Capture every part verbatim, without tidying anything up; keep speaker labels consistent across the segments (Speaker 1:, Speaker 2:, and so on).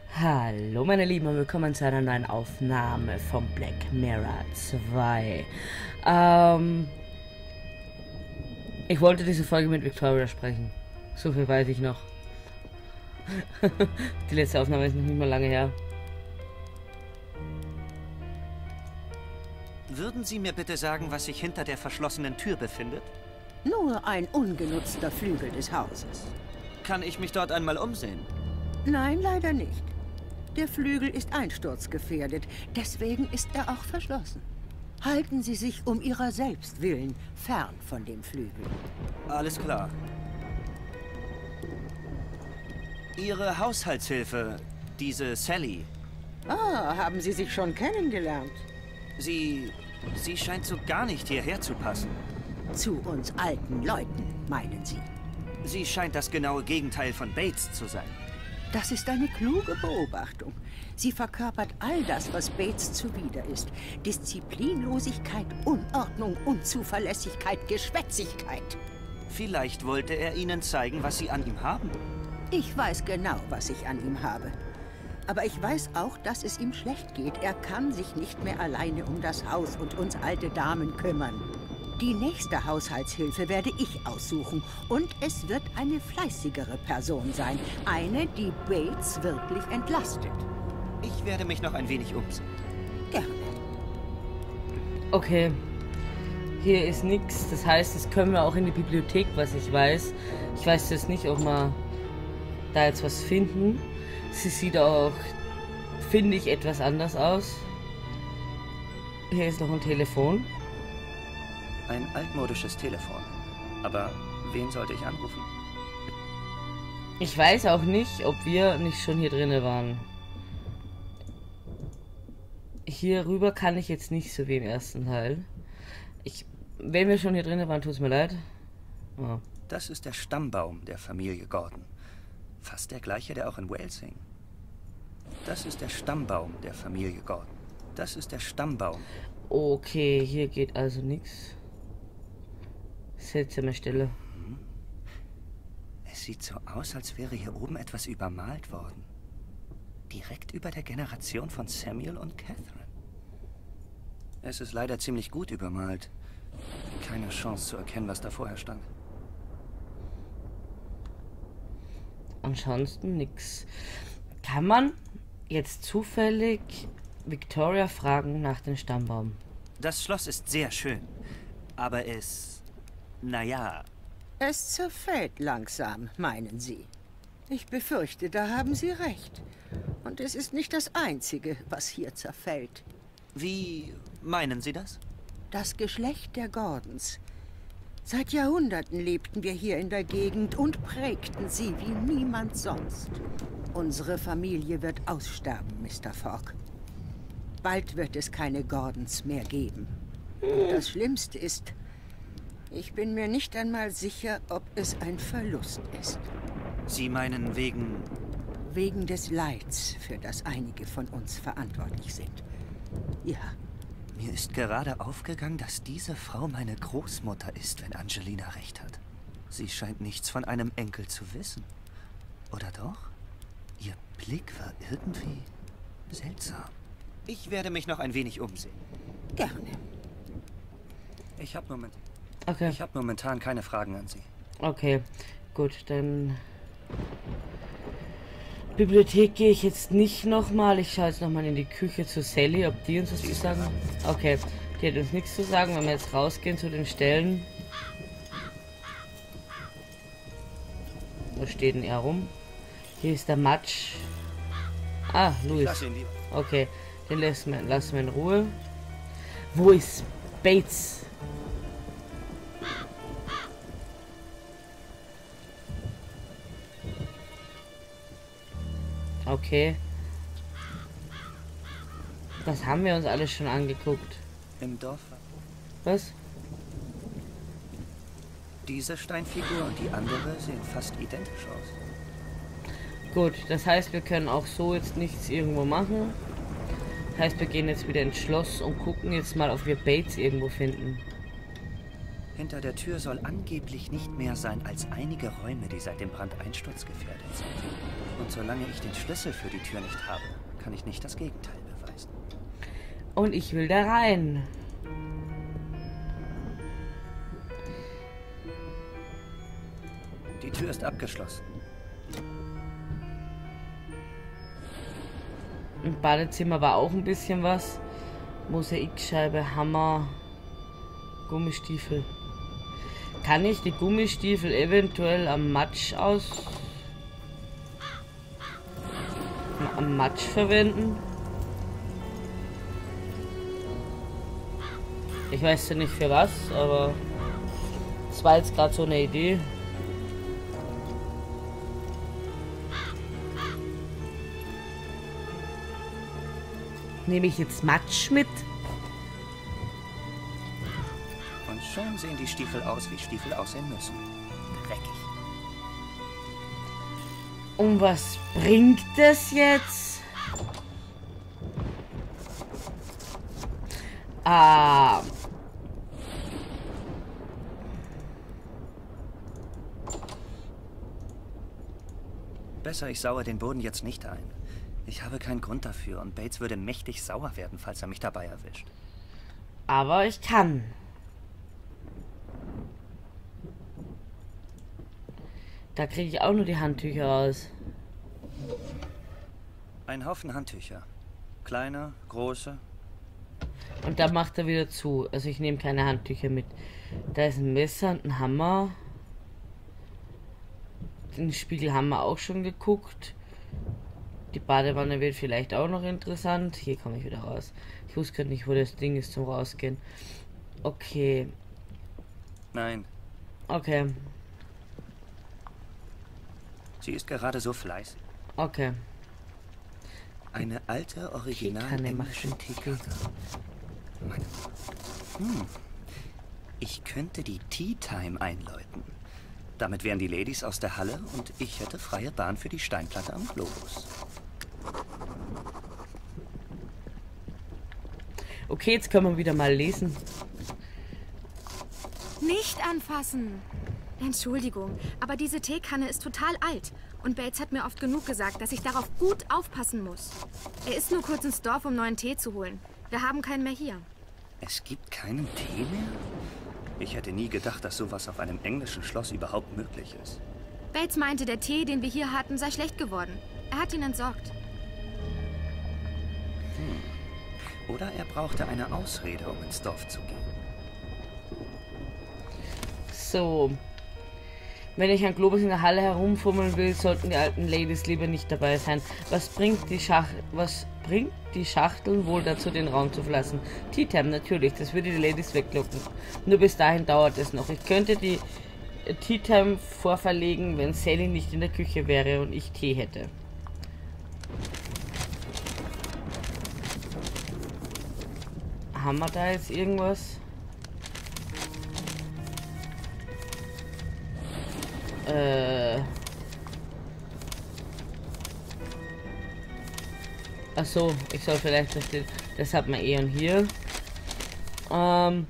Speaker 1: Hallo meine Lieben und willkommen zu einer neuen Aufnahme von Black Mirror zwei. Ähm, ich wollte diese Folge mit Victoria sprechen. So viel weiß ich noch. Die letzte Aufnahme ist noch nicht mal lange her.
Speaker 2: Würden Sie mir bitte sagen, was sich hinter der verschlossenen Tür befindet?
Speaker 3: Nur ein ungenutzter Flügel des Hauses.
Speaker 2: Kann ich mich dort einmal umsehen?
Speaker 3: Nein, leider nicht. Der Flügel ist einsturzgefährdet, deswegen ist er auch verschlossen. Halten Sie sich um Ihrer selbst willen fern von dem Flügel.
Speaker 2: Alles klar. Ihre Haushaltshilfe, diese Sally.
Speaker 3: Ah, haben Sie sich schon kennengelernt?
Speaker 2: Sie... sie scheint so gar nicht hierher zu passen.
Speaker 3: Zu uns alten Leuten, meinen Sie?
Speaker 2: Sie scheint das genaue Gegenteil von Bates zu sein.
Speaker 3: Das ist eine kluge Beobachtung. Sie verkörpert all das, was Bates zuwider ist. Disziplinlosigkeit, Unordnung, Unzuverlässigkeit, Geschwätzigkeit.
Speaker 2: Vielleicht wollte er Ihnen zeigen, was Sie an ihm haben.
Speaker 3: Ich weiß genau, was ich an ihm habe. Aber ich weiß auch, dass es ihm schlecht geht. Er kann sich nicht mehr alleine um das Haus und uns alte Damen kümmern. Die nächste Haushaltshilfe werde ich aussuchen. Und es wird eine fleißigere Person sein. Eine, die Bates wirklich entlastet.
Speaker 2: Ich werde mich noch ein wenig umsehen.
Speaker 3: Gerne.
Speaker 1: Okay. Hier ist nichts. Das heißt, jetzt können wir auch in die Bibliothek, was ich weiß. Ich weiß jetzt nicht, ob wir da jetzt was finden. Sie sieht auch, finde ich, etwas anders aus. Hier ist noch ein Telefon.
Speaker 2: Ein altmodisches Telefon. Aber wen sollte ich anrufen?
Speaker 1: Ich weiß auch nicht, ob wir nicht schon hier drinne waren. Hier rüber kann ich jetzt nicht so wie im ersten Teil. Ich, wenn wir schon hier drinne waren, tut es mir leid. Oh.
Speaker 2: Das ist der Stammbaum der Familie Gordon. Fast der gleiche, der auch in Wales hing. Das ist der Stammbaum der Familie Gordon. Das ist der Stammbaum.
Speaker 1: Okay, hier geht also nichts. Seltsame Stelle.
Speaker 2: Hm. Es sieht so aus, als wäre hier oben etwas übermalt worden. Direkt über der Generation von Samuel und Catherine. Es ist leider ziemlich gut übermalt. Keine Chance zu erkennen, was da vorher stand.
Speaker 1: Ansonsten nix. Kann man jetzt zufällig Victoria fragen nach dem Stammbaum?
Speaker 2: Das Schloss ist sehr schön, aber es... naja...
Speaker 3: Es zerfällt langsam, meinen Sie. Ich befürchte, da haben Sie recht. Und es ist nicht das Einzige, was hier zerfällt.
Speaker 2: Wie meinen Sie das?
Speaker 3: Das Geschlecht der Gordons. Seit Jahrhunderten lebten wir hier in der Gegend und prägten sie wie niemand sonst. Unsere Familie wird aussterben, Mister Fogg. Bald wird es keine Gordons mehr geben. Und das Schlimmste ist, ich bin mir nicht einmal sicher, ob es ein Verlust ist.
Speaker 2: Sie meinen wegen...
Speaker 3: Wegen des Leids, für das einige von uns verantwortlich sind. Ja.
Speaker 2: Mir ist gerade aufgegangen, dass diese Frau meine Großmutter ist, wenn Angelina recht hat. Sie scheint nichts von einem Enkel zu wissen. Oder doch? Ihr Blick war irgendwie seltsam. Ich werde mich noch ein wenig umsehen.
Speaker 3: Gerne.
Speaker 2: Ich habe moment
Speaker 1: Okay.
Speaker 2: Ich habe momentan keine Fragen an Sie.
Speaker 1: Okay, gut, dann... Bibliothek gehe ich jetzt nicht nochmal. Ich schaue jetzt nochmal in die Küche zu Sally, ob die uns was zu sagen hat. Okay, die hat uns nichts zu sagen. Wenn wir jetzt rausgehen zu den Stellen. Wo steht denn er rum? Hier ist der Matsch. Ah, Louis.
Speaker 2: Lass ihn lieber.
Speaker 1: Okay, den lassen wir, lassen wir in Ruhe. Wo ist Bates? Okay. Das haben wir uns alles schon angeguckt.
Speaker 2: Im Dorf.
Speaker 1: Was?
Speaker 2: Diese Steinfigur und die andere sehen fast identisch aus.
Speaker 1: Gut, das heißt, wir können auch so jetzt nichts irgendwo machen. Das heißt, wir gehen jetzt wieder ins Schloss und gucken jetzt mal, ob wir Bates irgendwo finden.
Speaker 2: Hinter der Tür soll angeblich nicht mehr sein als einige Räume, die seit dem Brandeinsturz gefährdet sind. Und solange ich den Schlüssel für die Tür nicht habe, kann ich nicht das Gegenteil beweisen.
Speaker 1: Und ich will da rein.
Speaker 2: Die Tür ist abgeschlossen.
Speaker 1: Im Badezimmer war auch ein bisschen was. Mosaikscheibe, Hammer, Gummistiefel. Kann ich die Gummistiefel eventuell am Matsch aus... am Matsch verwenden? Ich weiß ja nicht für was, aber es war jetzt gerade so eine Idee. Nehme ich jetzt Matsch mit?
Speaker 2: Und schon sehen die Stiefel aus, wie Stiefel aussehen müssen. Dreckig.
Speaker 1: Und was bringt das jetzt? Ah.
Speaker 2: Besser, ich sauere den Boden jetzt nicht ein. Ich habe keinen Grund dafür und Bates würde mächtig sauer werden, falls er mich dabei erwischt.
Speaker 1: Aber ich kann. Da kriege ich auch nur die Handtücher raus.
Speaker 2: Ein Haufen Handtücher. Kleine, große.
Speaker 1: Und da macht er wieder zu. Also ich nehme keine Handtücher mit. Da ist ein Messer und ein Hammer. Den Spiegel haben wir auch schon geguckt. Die Badewanne wird vielleicht auch noch interessant. Hier komme ich wieder raus. Ich wusste gerade nicht, wo das Ding ist zum Rausgehen. Okay.
Speaker 2: Nein.
Speaker 1: Okay.
Speaker 2: Sie ist gerade so fleißig.
Speaker 1: Okay.
Speaker 2: Eine alte, original
Speaker 1: Teekanne macht
Speaker 2: englische
Speaker 1: den
Speaker 2: Teekanne. Meine- Hm. Ich könnte die Tea Time einläuten. Damit wären die Ladies aus der Halle und ich hätte freie Bahn für die Steinplatte am Globus.
Speaker 1: Okay, jetzt können wir wieder mal lesen.
Speaker 4: Nicht anfassen! Entschuldigung, aber diese Teekanne ist total alt. Und Bates hat mir oft genug gesagt, dass ich darauf gut aufpassen muss. Er ist nur kurz ins Dorf, um neuen Tee zu holen. Wir haben keinen mehr hier.
Speaker 2: Es gibt keinen Tee mehr? Ich hätte nie gedacht, dass sowas auf einem englischen Schloss überhaupt möglich ist.
Speaker 4: Bates meinte, der Tee, den wir hier hatten, sei schlecht geworden. Er hat ihn entsorgt.
Speaker 2: Hm. Oder er brauchte eine Ausrede, um ins Dorf zu gehen.
Speaker 1: So. Wenn ich an Globus in der Halle herumfummeln will, sollten die alten Ladies lieber nicht dabei sein. Was bringt die Schach was bringt die Schachteln wohl dazu, den Raum zu verlassen? Tea Time, natürlich, das würde die Ladies weglocken. Nur bis dahin dauert es noch. Ich könnte die Tea Time vorverlegen, wenn Sally nicht in der Küche wäre und ich Tee hätte. Haben wir da jetzt irgendwas? Äh. Ach so, ich soll vielleicht das, das hat man eh und hier. Ähm.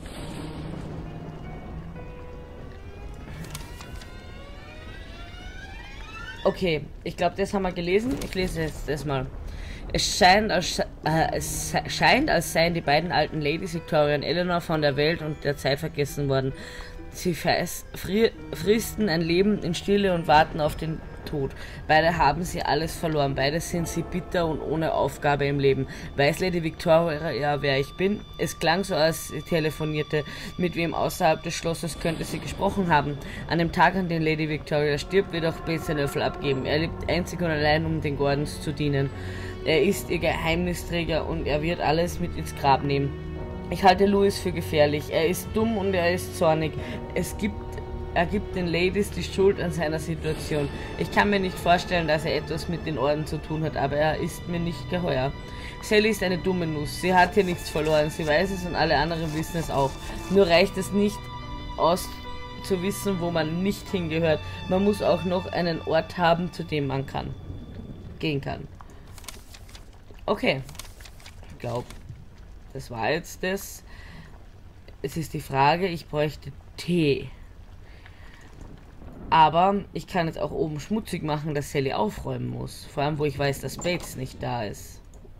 Speaker 1: Okay, ich glaube, das haben wir gelesen. Ich lese jetzt das mal. Es scheint, als, äh, es scheint, als seien die beiden alten Ladies, Victoria und Eleanor, von der Welt und der Zeit vergessen worden. Sie fristen ein Leben in Stille und warten auf den Tod. Beide haben sie alles verloren. Beide sind sie bitter und ohne Aufgabe im Leben. Weiß Lady Victoria, ja, wer ich bin? Es klang so, als sie telefonierte. Mit wem außerhalb des Schlosses könnte sie gesprochen haben? An dem Tag, an dem Lady Victoria stirbt, wird auch Bates den Löffel abgeben. Er lebt einzig und allein, um den Gordons zu dienen. Er ist ihr Geheimnisträger und er wird alles mit ins Grab nehmen. Ich halte Louis für gefährlich. Er ist dumm und er ist zornig. Es gibt, er gibt den Ladies die Schuld an seiner Situation. Ich kann mir nicht vorstellen, dass er etwas mit den Orden zu tun hat, aber er ist mir nicht geheuer. Sally ist eine dumme Nuss. Sie hat hier nichts verloren. Sie weiß es und alle anderen wissen es auch. Nur reicht es nicht aus zu wissen, wo man nicht hingehört. Man muss auch noch einen Ort haben, zu dem man kann. Gehen kann. Okay. Ich glaube, das war jetzt das. Es ist die Frage, ich bräuchte Tee. Aber ich kann jetzt auch oben schmutzig machen, dass Sally aufräumen muss. Vor allem, wo ich weiß, dass Bates nicht da ist.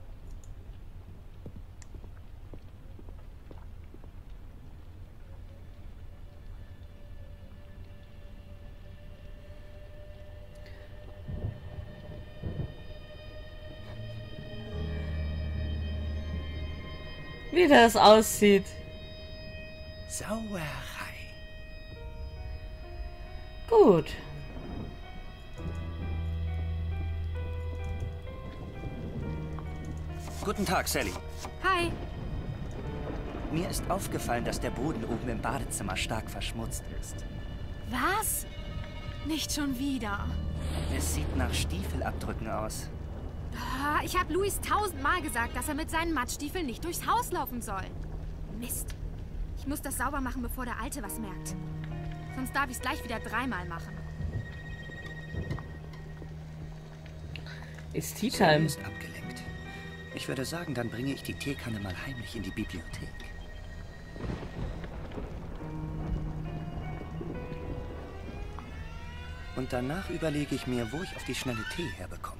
Speaker 1: Wie das aussieht.
Speaker 2: Sauerei.
Speaker 1: Gut.
Speaker 2: Guten Tag, Sally.
Speaker 4: Hi.
Speaker 2: Mir ist aufgefallen, dass der Boden oben im Badezimmer stark verschmutzt ist.
Speaker 4: Was? Nicht schon wieder.
Speaker 2: Es sieht nach Stiefelabdrücken aus.
Speaker 4: Ah, ich habe Luis tausendmal gesagt, dass er mit seinen Mattstiefeln nicht durchs Haus laufen soll. Mist. Ich muss das sauber machen, bevor der Alte was merkt. Sonst darf ich es gleich wieder dreimal machen.
Speaker 1: Ist
Speaker 2: Sally
Speaker 1: Tea-Time.
Speaker 2: ist abgelenkt. Ich würde sagen, dann bringe ich die Teekanne mal heimlich in die Bibliothek. Und danach überlege ich mir, wo ich auf die schnelle Tee herbekomme.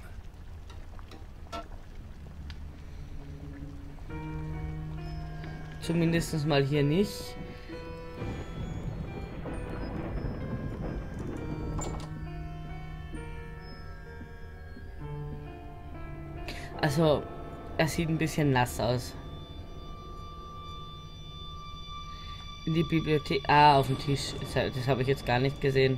Speaker 1: Zumindest mal hier nicht. Also, er sieht ein bisschen nass aus. In die Bibliothek. Ah, auf dem Tisch. Das, das habe ich jetzt gar nicht gesehen.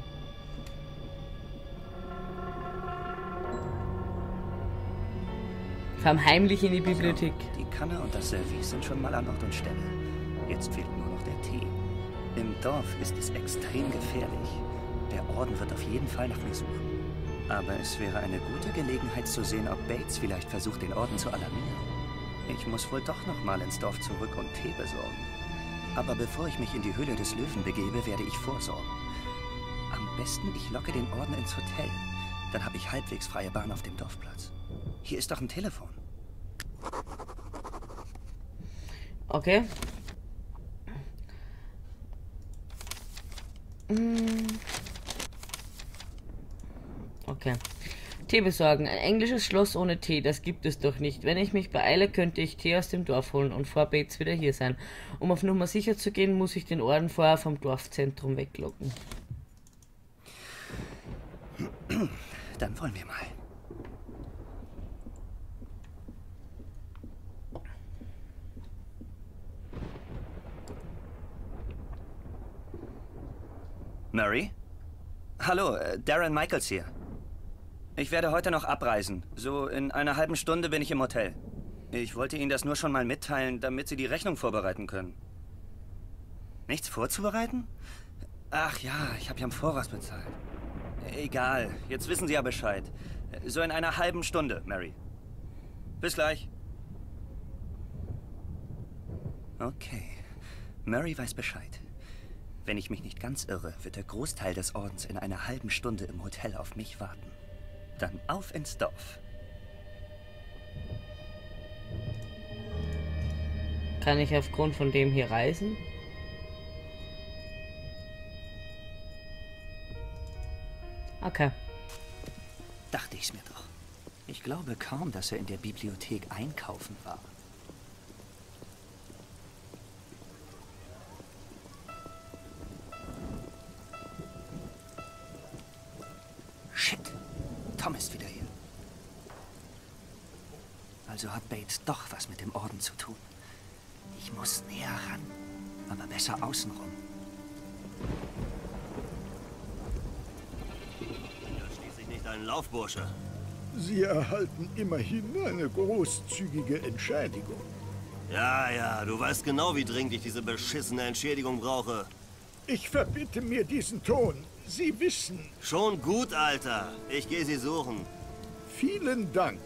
Speaker 1: Fahren heimlich in die Bibliothek.
Speaker 2: So, die Kanne und das Service sind schon mal an Ort und Stelle. Jetzt fehlt nur noch der Tee. Im Dorf ist es extrem gefährlich. Der Orden wird auf jeden Fall nach mir suchen. Aber es wäre eine gute Gelegenheit zu sehen, ob Bates vielleicht versucht, den Orden zu alarmieren. Ich muss wohl doch noch mal ins Dorf zurück und Tee besorgen. Aber bevor ich mich in die Höhle des Löwen begebe, werde ich vorsorgen. Am besten, ich locke den Orden ins Hotel. Dann habe ich halbwegs freie Bahn auf dem Dorfplatz. Hier ist doch ein Telefon.
Speaker 1: Okay. Okay. Tee besorgen. Ein englisches Schloss ohne Tee, das gibt es doch nicht. Wenn ich mich beeile, könnte ich Tee aus dem Dorf holen und vor Bates wieder hier sein. Um auf Nummer sicher zu gehen, muss ich den Orden vorher vom Dorfzentrum weglocken.
Speaker 2: Dann wollen wir mal. Murray? Hallo, äh, Darren Michaels hier. Ich werde heute noch abreisen. So in einer halben Stunde bin ich im Hotel. Ich wollte Ihnen das nur schon mal mitteilen, damit Sie die Rechnung vorbereiten können. Nichts vorzubereiten? Ach ja, ich habe ja im Voraus bezahlt. Egal, jetzt wissen Sie ja Bescheid. So in einer halben Stunde, Mary. Bis gleich. Okay, Mary weiß Bescheid. Wenn ich mich nicht ganz irre, wird der Großteil des Ordens in einer halben Stunde im Hotel auf mich warten. Dann auf ins Dorf.
Speaker 1: Kann ich aufgrund von dem hier reisen? Okay.
Speaker 2: Dachte ich's mir doch. Ich glaube kaum, dass er in der Bibliothek einkaufen war. Shit. Tom ist wieder hier. Also hat Bates doch was mit dem Orden zu tun. Ich muss näher ran, aber besser außenrum.
Speaker 5: Ja, schließlich nicht ein Laufbursche.
Speaker 6: Sie erhalten immerhin eine großzügige Entschädigung.
Speaker 5: Ja, ja, du weißt genau, wie dringend ich diese beschissene Entschädigung brauche.
Speaker 6: Ich verbitte mir diesen Ton. Sie wissen.
Speaker 5: Schon gut, Alter. Ich gehe sie suchen.
Speaker 6: Vielen Dank.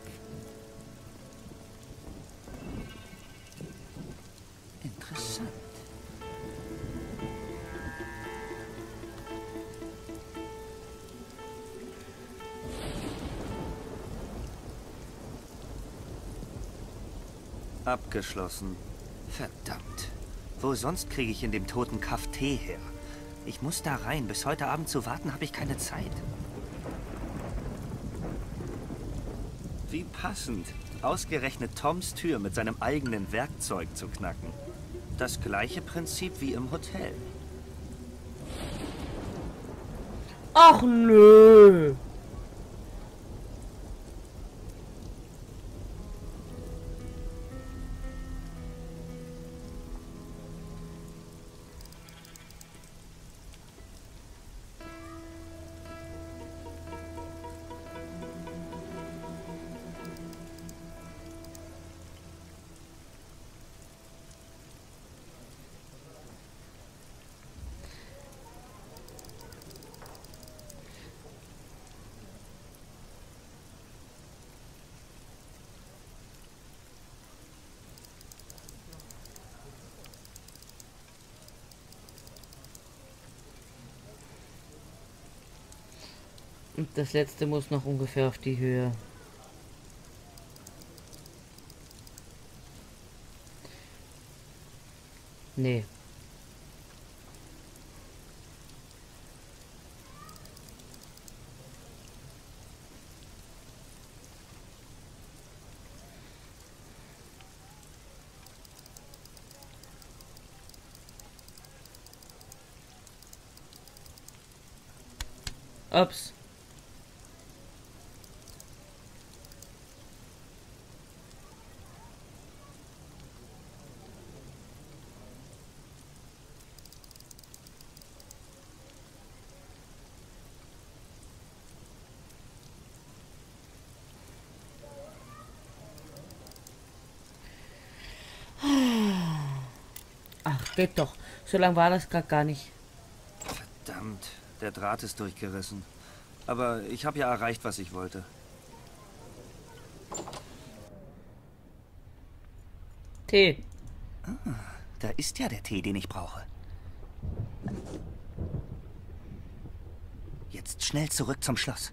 Speaker 2: Interessant. Abgeschlossen. Verdammt. Wo sonst kriege ich in dem toten Kaff Tee her? Ich muss da rein. Bis heute Abend zu warten, habe ich keine Zeit. Wie passend. Ausgerechnet Toms Tür mit seinem eigenen Werkzeug zu knacken. Das gleiche Prinzip wie im Hotel.
Speaker 1: Ach nö. Und das letzte muss noch ungefähr auf die Höhe. Nee. Ups. Ach, geht doch. So lang war das gerade gar nicht.
Speaker 2: Verdammt, der Draht ist durchgerissen. Aber ich habe ja erreicht, was ich wollte.
Speaker 1: Tee.
Speaker 2: Ah, da ist ja der Tee, den ich brauche. Jetzt schnell zurück zum Schloss.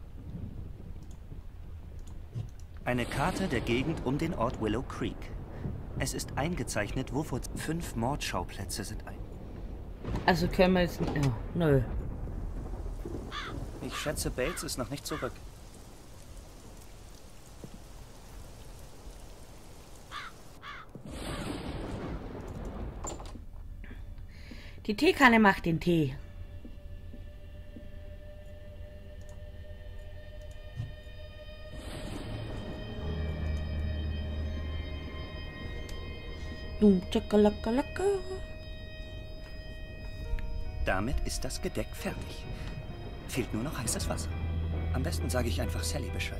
Speaker 2: Eine Karte der Gegend um den Ort Willow Creek. Es ist eingezeichnet, wovor fünf Mordschauplätze sind ein.
Speaker 1: Also können wir jetzt... Oh, nö.
Speaker 2: Ich schätze, Bates ist noch nicht zurück.
Speaker 1: Die Teekanne macht den Tee. Dum, tschakalaka.
Speaker 2: Damit ist das Gedeck fertig. Fehlt nur noch heißes Wasser. Am besten sage ich einfach Sally Bescheid.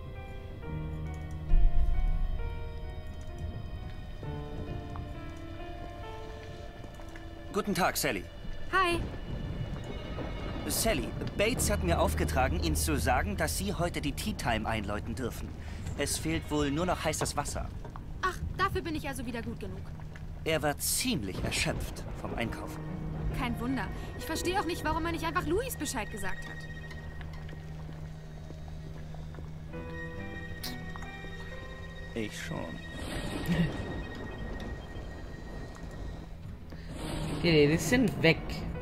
Speaker 2: Guten Tag, Sally.
Speaker 4: Hi.
Speaker 2: Sally, Bates hat mir aufgetragen, Ihnen zu sagen, dass Sie heute die Tea Time einläuten dürfen. Es fehlt wohl nur noch heißes Wasser.
Speaker 4: Ach, dafür bin ich also wieder gut genug.
Speaker 2: Er war ziemlich erschöpft vom Einkaufen.
Speaker 4: Kein Wunder. Ich verstehe auch nicht, warum er nicht einfach Louis Bescheid gesagt hat.
Speaker 2: Ich schon.
Speaker 1: Die Ladies sind weg.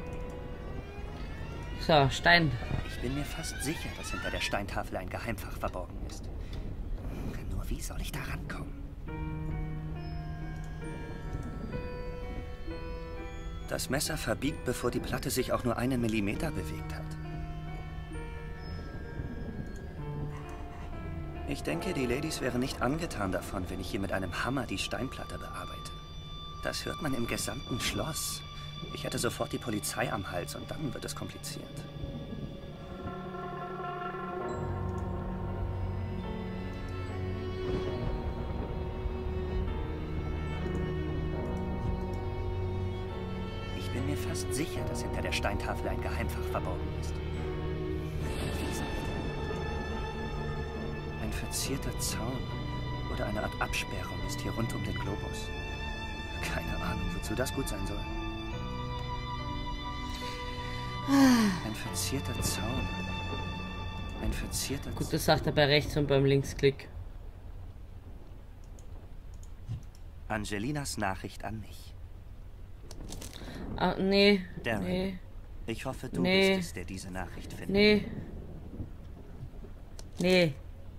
Speaker 1: So, Stein.
Speaker 2: Ich bin mir fast sicher, dass hinter der Steintafel ein Geheimfach verborgen ist. Nur wie soll ich da rankommen? Das Messer verbiegt, bevor die Platte sich auch nur einen Millimeter bewegt hat. Ich denke, die Ladies wären nicht angetan davon, wenn ich hier mit einem Hammer die Steinplatte bearbeite. Das hört man im gesamten Schloss. Ich hätte sofort die Polizei am Hals und dann wird es kompliziert. Ich bin mir fast sicher, dass hinter der Steintafel ein Geheimfach verborgen ist. Ein verzierter Zaun oder eine Art Absperrung ist hier rund um den Globus. Keine Ahnung, wozu das gut sein soll. Ein verzierter Zaun. Ein verzierter
Speaker 1: Gut, das sagt er bei rechts und beim Linksklick.
Speaker 2: Angelinas Nachricht an mich.
Speaker 1: Ah, nee.
Speaker 2: Darren.
Speaker 1: Nee.
Speaker 2: Ich hoffe, du
Speaker 1: Nee.
Speaker 2: bist es, der diese Nachricht findet.
Speaker 1: Nee. Nee.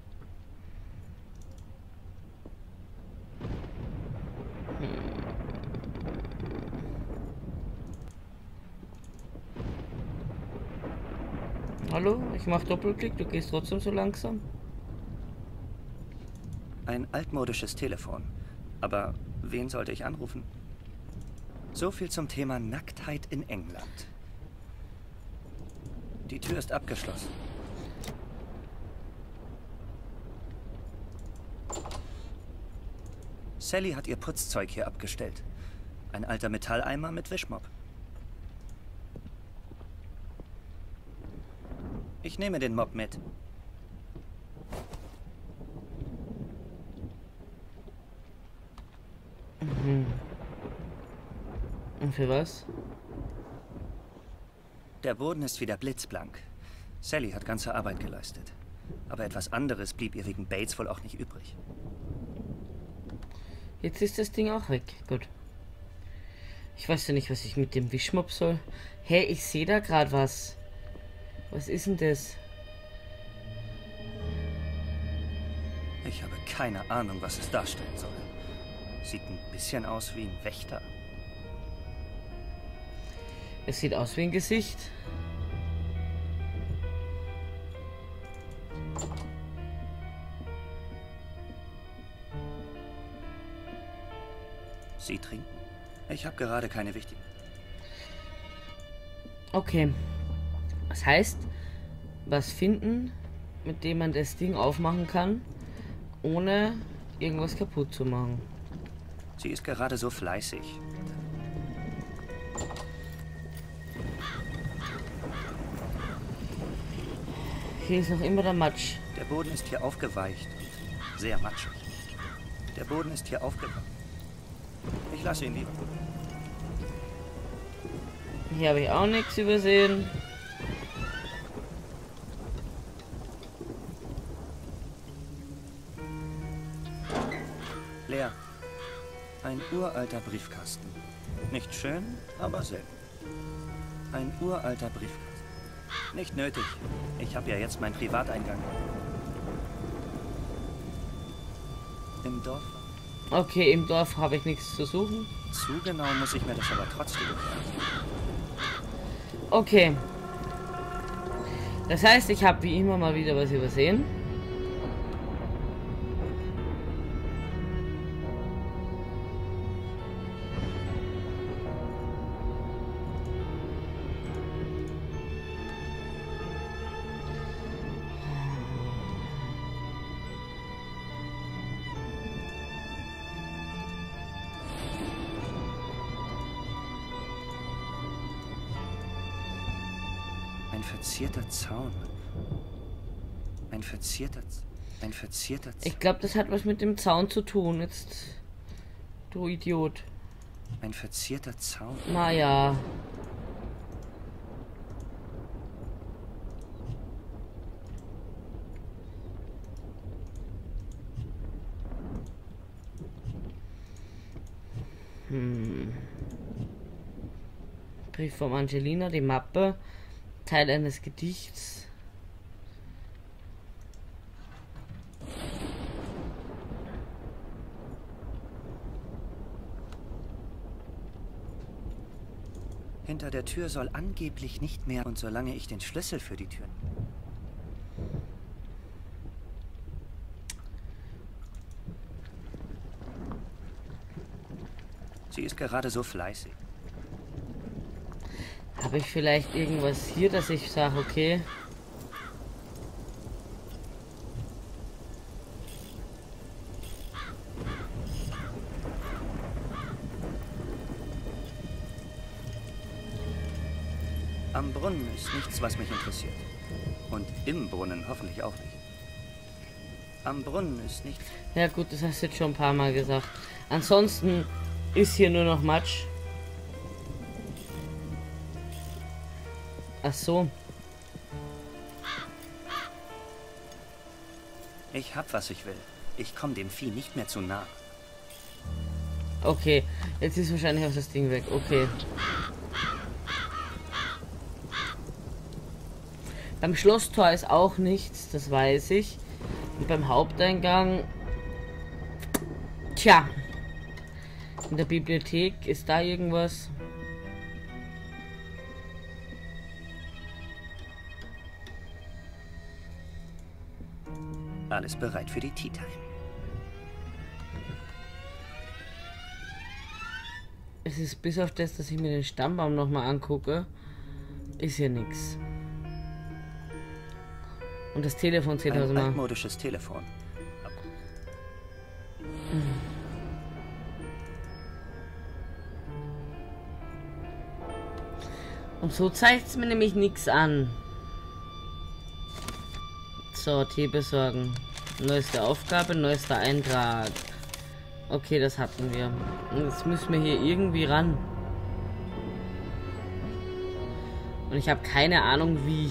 Speaker 1: Hallo? Ich mach Doppelklick, du gehst trotzdem so langsam.
Speaker 2: Ein altmodisches Telefon. Aber wen sollte ich anrufen? So viel zum Thema Nacktheit in England. Die Tür ist abgeschlossen. Sally hat ihr Putzzeug hier abgestellt. Ein alter Metalleimer mit Wischmopp. Ich nehme den Mob mit.
Speaker 1: Mhm. Und für was?
Speaker 2: Der Boden ist wieder blitzblank. Sally hat ganze Arbeit geleistet. Aber etwas anderes blieb ihr wegen Bates wohl auch nicht übrig.
Speaker 1: Jetzt ist das Ding auch weg. Gut. Ich weiß ja nicht, was ich mit dem Wischmopp soll. Hä, ich sehe da gerade was. Was ist denn das?
Speaker 2: Ich habe keine Ahnung, was es darstellen soll. Sieht ein bisschen aus wie ein Wächter.
Speaker 1: Es sieht aus wie ein Gesicht.
Speaker 2: Sie trinken? Ich habe gerade keine wichtigen.
Speaker 1: Okay. Das heißt, was finden, mit dem man das Ding aufmachen kann, ohne irgendwas kaputt zu machen.
Speaker 2: Sie ist gerade so fleißig.
Speaker 1: Hier ist noch immer der Matsch.
Speaker 2: Der Boden ist hier aufgeweicht und sehr matschig. Der Boden ist hier aufgeweicht. Ich lasse ihn lieber.
Speaker 1: Hier habe ich auch nichts übersehen.
Speaker 2: Leer. Ein uralter Briefkasten. Nicht schön, aber selten. Ein uralter Briefkasten. Nicht nötig. Ich habe ja jetzt meinen Privateingang. Im Dorf.
Speaker 1: Okay, im Dorf habe ich nichts zu suchen.
Speaker 2: Zu genau muss ich mir das aber trotzdem sagen.
Speaker 1: Okay. Das heißt, ich habe wie immer mal wieder was übersehen.
Speaker 2: Ein verzierter Zaun. Ein verzierter... Ein verzierter Zaun.
Speaker 1: Ich glaube, das hat was mit dem Zaun zu tun. Jetzt... Du Idiot.
Speaker 2: Ein verzierter Zaun.
Speaker 1: Naja. Hm. Brief von Angelina, die Mappe. Teil eines Gedichts.
Speaker 2: Hinter der Tür soll angeblich nicht mehr und solange ich den Schlüssel für die Tür... Sie ist gerade so fleißig.
Speaker 1: Habe ich vielleicht irgendwas hier, dass ich sage, okay.
Speaker 2: Am Brunnen ist nichts, was mich interessiert. Und im Brunnen hoffentlich auch nicht. Am Brunnen ist nichts...
Speaker 1: Ja gut, das hast du jetzt schon ein paar Mal gesagt. Ansonsten ist hier nur noch Matsch. Ach so.
Speaker 2: Ich hab, was ich will. Ich komme dem Vieh nicht mehr zu nah.
Speaker 1: Okay, jetzt ist wahrscheinlich auch das Ding weg. Okay. Beim Schlosstor ist auch nichts, das weiß ich. Und beim Haupteingang... Tja. In der Bibliothek ist da irgendwas...
Speaker 2: Alles bereit für die Tea Time.
Speaker 1: Es ist bis auf das, dass ich mir den Stammbaum nochmal angucke, ist hier nichts. Und das Telefon zählt also
Speaker 2: Ein
Speaker 1: mal.
Speaker 2: altmodisches Telefon.
Speaker 1: Und so zeigt es mir nämlich nichts an. So, Tee besorgen. Neueste Aufgabe, neuester Eintrag. Okay, das hatten wir. Und jetzt müssen wir hier irgendwie ran. Und ich habe keine Ahnung wie.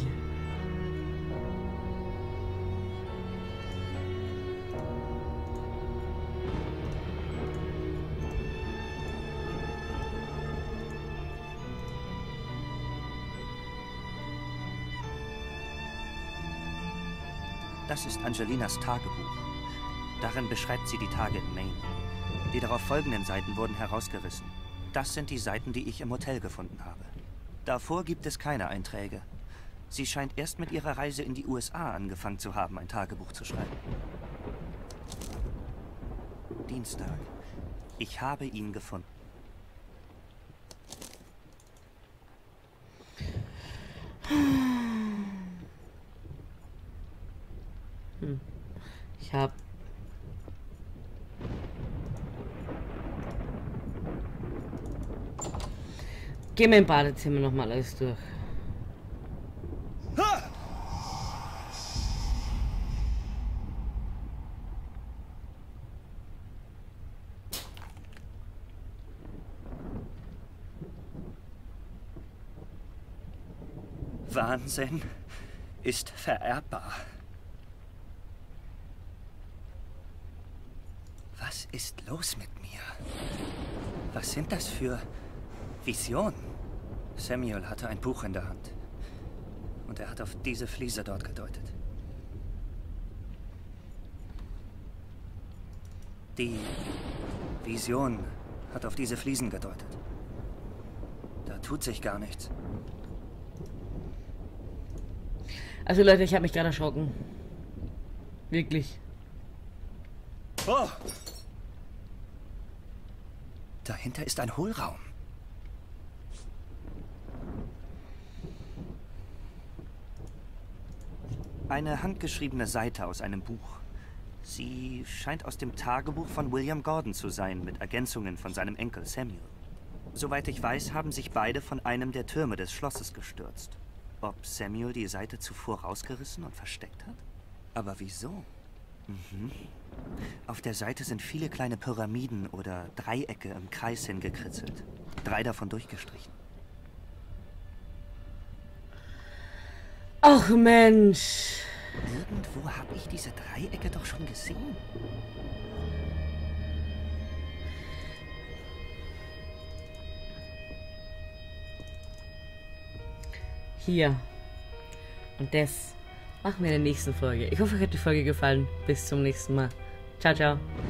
Speaker 2: Das ist Angelinas Tagebuch. Darin beschreibt sie die Tage in Maine. Die darauf folgenden Seiten wurden herausgerissen. Das sind die Seiten, die ich im Hotel gefunden habe. Davor gibt es keine Einträge. Sie scheint erst mit ihrer Reise in die U S A angefangen zu haben, ein Tagebuch zu schreiben. Dienstag. Ich habe ihn gefunden.
Speaker 1: Hm. Ich habe Gehen wir im Badezimmer nochmal alles durch.
Speaker 2: Wahnsinn ist vererbbar. Was ist los mit mir? Was sind das für Visionen? Samuel hatte ein Buch in der Hand. Und er hat auf diese Fliese dort gedeutet. Die Vision hat auf diese Fliesen gedeutet. Da tut sich gar nichts.
Speaker 1: Also Leute, ich habe mich gerade erschrocken. Wirklich.
Speaker 2: Oh! Dahinter ist ein Hohlraum. Eine handgeschriebene Seite aus einem Buch. Sie scheint aus dem Tagebuch von William Gordon zu sein, mit Ergänzungen von seinem Enkel Samuel. Soweit ich weiß, haben sich beide von einem der Türme des Schlosses gestürzt. Ob Samuel die Seite zuvor rausgerissen und versteckt hat? Aber wieso? Mhm. Auf der Seite sind viele kleine Pyramiden oder Dreiecke im Kreis hingekritzelt. Drei davon durchgestrichen.
Speaker 1: Ach Mensch.
Speaker 2: Irgendwo habe ich diese Dreiecke doch schon gesehen.
Speaker 1: Hier. Und das machen wir in der nächsten Folge. Ich hoffe, euch hat die Folge gefallen. Bis zum nächsten Mal. Ciao, ciao.